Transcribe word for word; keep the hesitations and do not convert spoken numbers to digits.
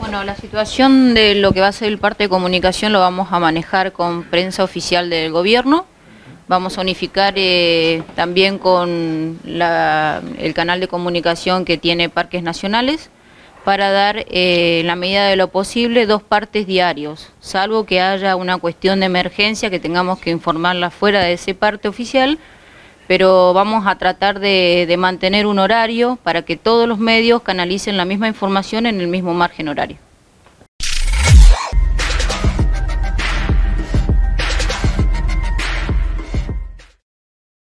Bueno, la situación de lo que va a ser el parte de comunicación lo vamos a manejar con prensa oficial del gobierno. Vamos a unificar eh, también con la, el canal de comunicación que tiene Parques Nacionales para dar, eh, en la medida de lo posible, dos partes diarios, salvo que haya una cuestión de emergencia que tengamos que informarla fuera de ese parte oficial, pero vamos a tratar de, de mantener un horario para que todos los medios canalicen la misma información en el mismo margen horario.